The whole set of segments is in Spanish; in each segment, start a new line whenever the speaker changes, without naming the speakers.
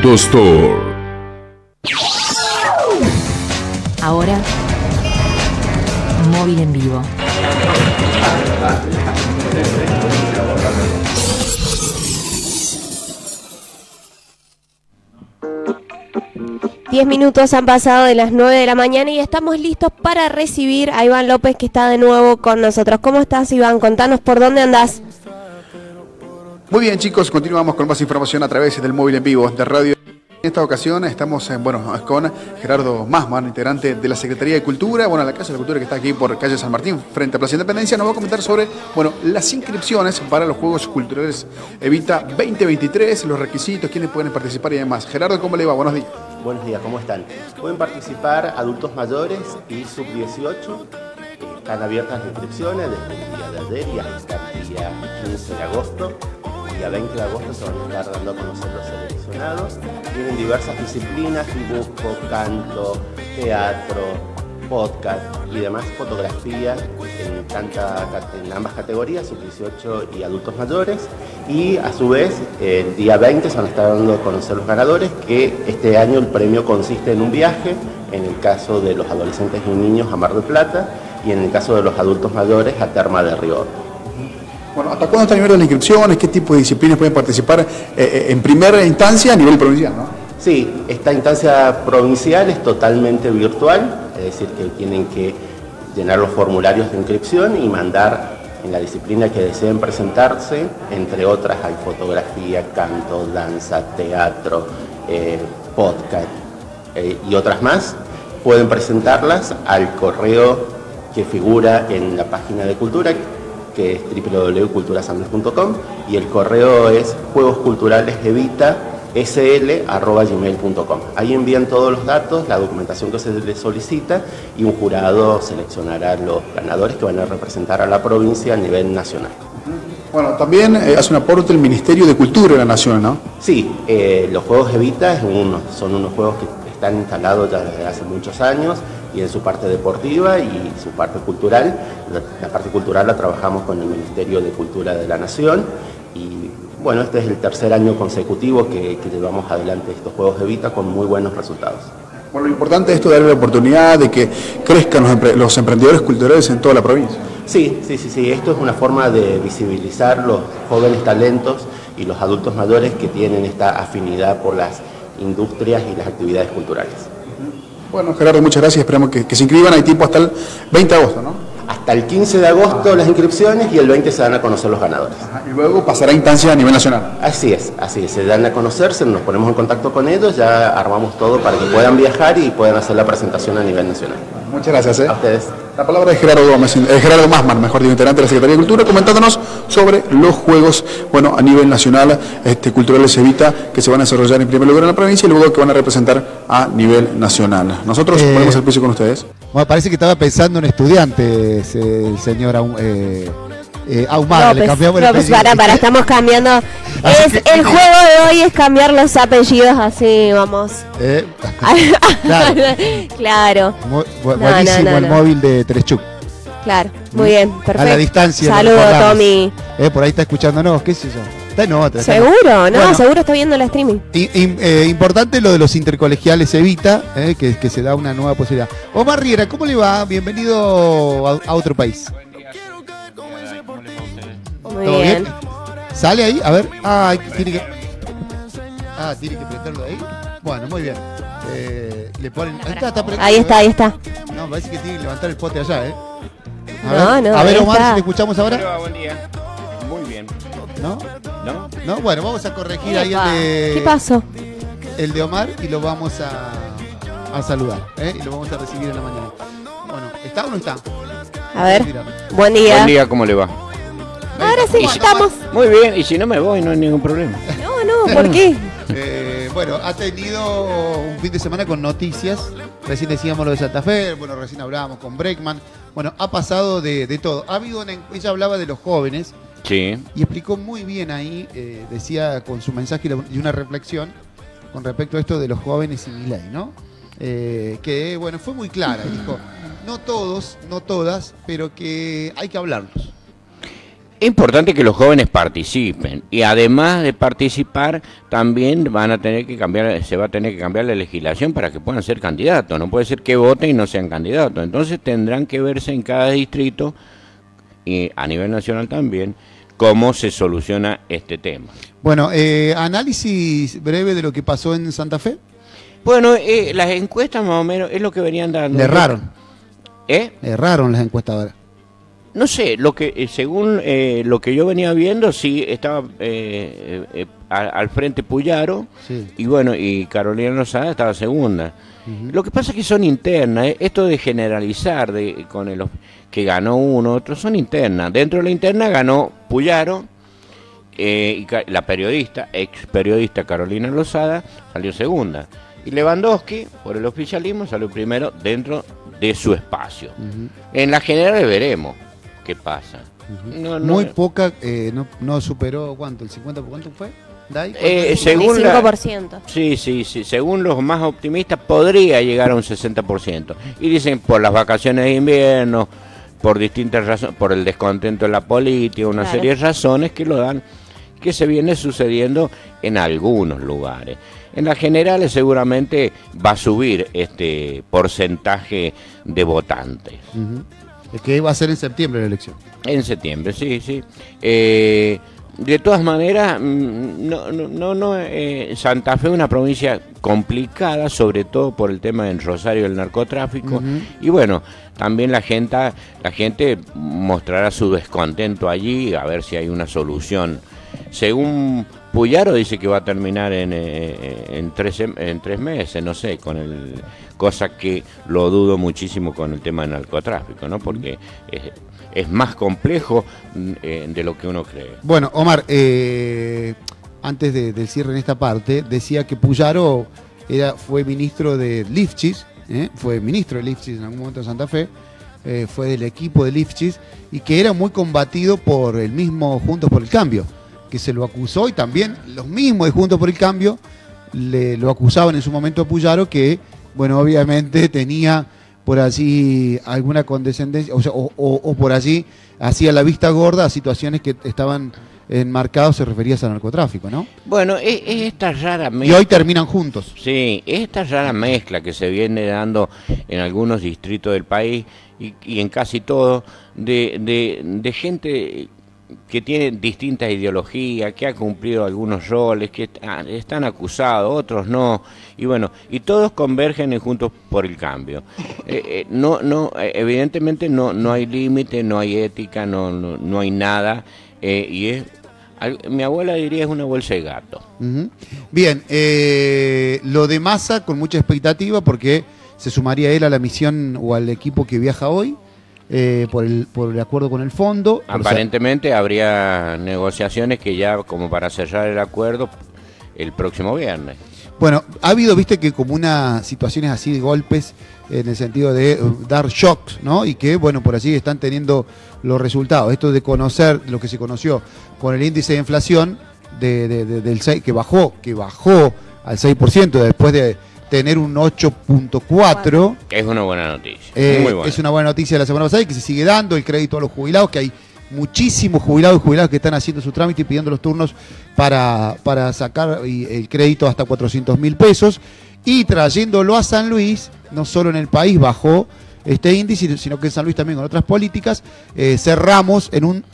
Nintendo Store.
Ahora, móvil en vivo.
Diez minutos han pasado de las 9 de la mañana y estamos listos para recibir a Iván López, que está de nuevo con nosotros. ¿Cómo estás, Iván? Contanos por dónde andás.
Muy bien, chicos, continuamos con más información a través del móvil en vivo de Radio. En esta ocasión estamos con Gerardo Massmann, integrante de la Secretaría de Cultura, la Casa de la Cultura, que está aquí por calle San Martín, frente a Plaza Independencia. Nos va a comentar sobre las inscripciones para los Juegos Culturales Evita 2023, los requisitos, quiénes pueden participar y demás. Gerardo, ¿cómo le va? Buenos días.
Buenos días, ¿cómo están? Pueden participar adultos mayores y sub-18. Están abiertas las inscripciones desde el día de ayer y hasta el día 15 de agosto. El día 20 de agosto se van a estar dando a conocer los seleccionados. Tienen diversas disciplinas: dibujo, canto, teatro, podcast y demás, fotografía en ambas categorías, sub-18 y adultos mayores. Y a su vez, el día 20 se van a estar dando a conocer los ganadores, que este año el premio consiste en un viaje, en el caso de los adolescentes y niños a Mar del Plata, y en el caso de los adultos mayores a Terma de Río.
¿Hasta cuándo está el nivel de las inscripciones? ¿Qué tipo de disciplinas pueden participar en primera instancia a nivel provincial, no?
Sí, esta instancia provincial es totalmente virtual, es decir, que tienen que llenar los formularios de inscripción y mandar en la disciplina que deseen presentarse. Entre otras hay fotografía, canto, danza, teatro, podcast y otras más. Pueden presentarlas al correo que figura en la página de Cultura, que es www.culturasandes.com, y el correo es juegosculturalesevita.sl@gmail.com. Ahí envían todos los datos, la documentación que se les solicita, y un jurado seleccionará los ganadores que van a representar a la provincia a nivel nacional.
También hace un aporte el Ministerio de Cultura de la Nación, ¿no?
Sí, los Juegos Evita son unos juegos que están instalados ya desde hace muchos años, y en su parte deportiva y su parte cultural. La parte cultural la trabajamos con el Ministerio de Cultura de la Nación, y este es el tercer año consecutivo que llevamos adelante estos Juegos Evita con muy buenos resultados.
Lo importante es esto, darle la oportunidad de que crezcan los emprendedores culturales en toda la provincia.
Sí, esto es una forma de visibilizar los jóvenes talentos y los adultos mayores que tienen esta afinidad por las industrias y las actividades culturales.
Gerardo, muchas gracias. Esperamos que se inscriban. Hay tiempo hasta el 20 de agosto, ¿no?
Hasta el 15 de agosto las inscripciones, y el 20 se dan a conocer los ganadores.
Y luego pasará a instancia a nivel nacional.
Así es, se dan a conocerse, nos ponemos en contacto con ellos, ya armamos todo para que puedan viajar y puedan hacer la presentación a nivel nacional.
Muchas gracias.
A ustedes.
La palabra es Gerardo Massmann, integrante de la Secretaría de Cultura, comentándonos sobre los juegos, a nivel nacional, culturales Evita, que se van a desarrollar en primer lugar en la provincia y luego que van a representar a nivel nacional. Nosotros ponemos el piso con ustedes.
Parece que estaba pensando en estudiantes, el señor Ahumada.
Le cambiamos el apellido. Estamos cambiando. El juego de hoy es cambiar los apellidos, así vamos. Claro.
Buenísimo el móvil de Terechuk.
Claro, muy bien, perfecto.
A la distancia.
Saludos, Tommy.
Por ahí está escuchándonos, qué sé yo. Está en otra.
Seguro, seguro está viendo la streaming.
Importante lo de los intercolegiales Evita, que se da una nueva posibilidad. Omar Riera, ¿cómo le va? Bienvenido a otro país.
Muy bien.
¿Sale ahí? A ver. Tiene que prenderlo ahí. Bueno, muy bien. Le ponen.
Ahí está.
No, parece que tiene que levantar el pote allá,
A
ver, Omar, si le escuchamos ahora.
Buen día. Muy bien.
¿No? Bueno, vamos a corregir ahí el de...
¿Qué pasó?
El de Omar, y lo vamos a saludar, y lo vamos a recibir en la mañana. ¿Está o no está?
A ver, buen día.
Buen día, ¿cómo le va?
Ahora sí, estamos.
Muy bien, y si no me voy, no hay ningún problema.
No, ¿por qué?
Ha tenido un fin de semana con noticias. Recién decíamos lo de Santa Fe, recién hablábamos con Breckman. Ha pasado de todo. Ella hablaba de los jóvenes.
Sí.
Y explicó muy bien ahí, decía con su mensaje y una reflexión con respecto a esto de los jóvenes y Milei, ¿no? Que, fue muy clara. Dijo, no todos, no todas, pero que hay que hablarlos.
Es importante que los jóvenes participen y además de participar también se va a tener que cambiar la legislación para que puedan ser candidatos. No puede ser que voten y no sean candidatos. Entonces tendrán que verse en cada distrito y a nivel nacional también cómo se soluciona este tema.
Bueno, análisis breve de lo que pasó en Santa Fe.
Bueno, las encuestas más o menos es lo que venían dando.
Le erraron.
Erraron
las encuestadoras.
No sé, según lo que yo venía viendo, sí estaba al frente Puyaro,
sí.
Y bueno, y Carolina Lozada estaba segunda. Lo que pasa es que son internas, esto de generalizar que ganó uno, otro, son internas. Dentro de la interna ganó Puyaro, y la ex periodista Carolina Lozada salió segunda. Y Lewandowski, por el oficialismo, salió primero dentro de su espacio. En la general veremos qué pasa.
Muy poca, no superó, ¿cuánto? ¿El 50%? ¿Cuánto fue?
Según
25%.
Sí, según los más optimistas podría llegar a un 60%. Y dicen por las vacaciones de invierno, por distintas razones, por el descontento en la política, una serie de razones que lo dan, que se viene sucediendo en algunos lugares. En las generales seguramente va a subir este porcentaje de votantes.
Es que va a ser en septiembre la elección.
En septiembre, sí. De todas maneras, Santa Fe es una provincia complicada, sobre todo por el tema del Rosario del narcotráfico. Y bueno, también la gente mostrará su descontento allí, a ver si hay una solución. Según Puyaro dice que va a terminar en 3 meses, no sé, cosa que lo dudo muchísimo con el tema del narcotráfico, ¿no? Porque es más complejo de lo que uno cree.
Bueno, Omar, antes del cierre en esta parte, decía que Puyaro fue ministro de Lifchis, fue ministro de Lifchis en algún momento en Santa Fe, fue del equipo de Lifchis, y que era muy combatido por el mismo Juntos por el Cambio, que se lo acusó, y también los mismos de Juntos por el Cambio lo acusaban en su momento a Puyaro, que, bueno, obviamente tenía por allí alguna condescendencia, o por allí hacía la vista gorda a situaciones que estaban enmarcadas, se referían al narcotráfico, ¿no?
Bueno, es esta rara mezcla.
Y hoy terminan juntos.
Sí, es esta rara mezcla que se viene dando en algunos distritos del país y en casi todo, de gente que tiene distintas ideologías, que ha cumplido algunos roles, que están acusados, otros no, y bueno, y todos convergen en Juntos por el Cambio. Evidentemente no hay límite, no hay ética, no hay nada, y mi abuela diría es una bolsa de gato.
Bien, lo de Massa con mucha expectativa porque se sumaría él a la misión o al equipo que viaja hoy. Por el acuerdo con el fondo.
Aparentemente habría negociaciones que ya como para cerrar el acuerdo el próximo viernes.
Bueno, ha habido, viste, que como unas situaciones así de golpes en el sentido de dar shocks, ¿no? Y que, bueno, por allí están teniendo los resultados. Esto de conocer lo que se conoció con el índice de inflación del 6, que bajó al 6% después de tener un 8.4.
Es una buena noticia.
Muy buena. Es una buena noticia de la semana pasada y que se sigue dando el crédito a los jubilados, que hay muchísimos jubilados y jubiladas que están haciendo su trámite y pidiendo los turnos para sacar el crédito hasta 400.000 pesos. Y trayéndolo a San Luis, no solo en el país bajó este índice, sino que en San Luis también con otras políticas, cerramos en un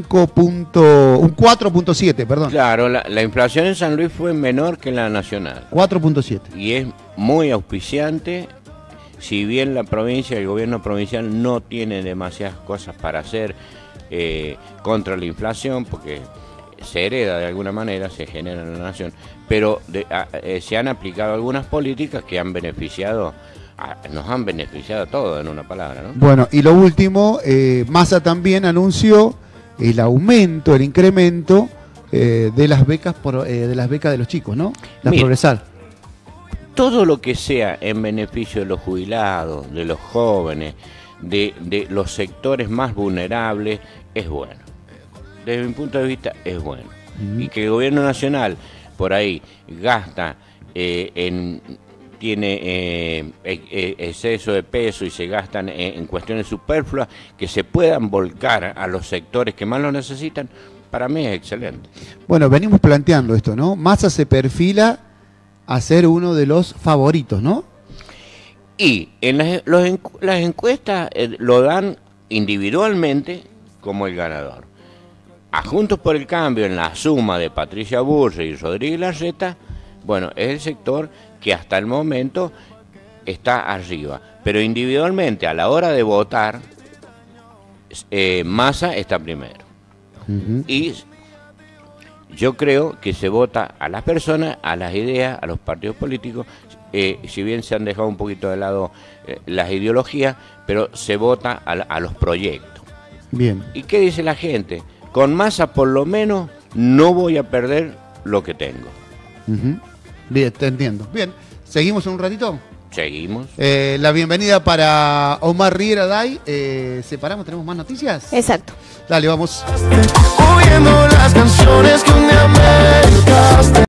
4.7, perdón.
Claro, la inflación en San Luis fue menor que la nacional.
4.7.
Y es muy auspiciante, si bien la provincia, el gobierno provincial no tiene demasiadas cosas para hacer contra la inflación, porque se hereda de alguna manera, se genera en la nación, pero se han aplicado algunas políticas que han beneficiado. Nos han beneficiado a todos, en una palabra, ¿no?
Bueno, y lo último, Massa también anunció el aumento, el incremento de las becas de los chicos, ¿no? Progresar.
Todo lo que sea en beneficio de los jubilados, de los jóvenes, de los sectores más vulnerables, es bueno. Desde mi punto de vista, es bueno. Y que el gobierno nacional por ahí gasta en tiene exceso de peso y se gastan en cuestiones superfluas, que se puedan volcar a los sectores que más lo necesitan, para mí es excelente.
Bueno, venimos planteando esto, ¿no? Massa se perfila a ser uno de los favoritos, ¿no?
Y en las encuestas lo dan individualmente como el ganador. A Juntos por el Cambio, en la suma de Patricia Bullrich y Rodríguez Larreta, bueno, es el sector que hasta el momento está arriba. Pero individualmente, a la hora de votar, Massa está primero. Y yo creo que se vota a las personas, a las ideas, a los partidos políticos, si bien se han dejado un poquito de lado las ideologías, pero se vota a los proyectos.
Bien.
¿Y qué dice la gente? Con Massa por lo menos no voy a perder lo que tengo.
Bien, te entiendo. Bien, ¿seguimos un ratito?
Seguimos.
La bienvenida para Omar Riera Day. ¿Separamos? ¿Tenemos más noticias?
Exacto.
Dale, vamos.
Oyendo las canciones que un día me dedicaste.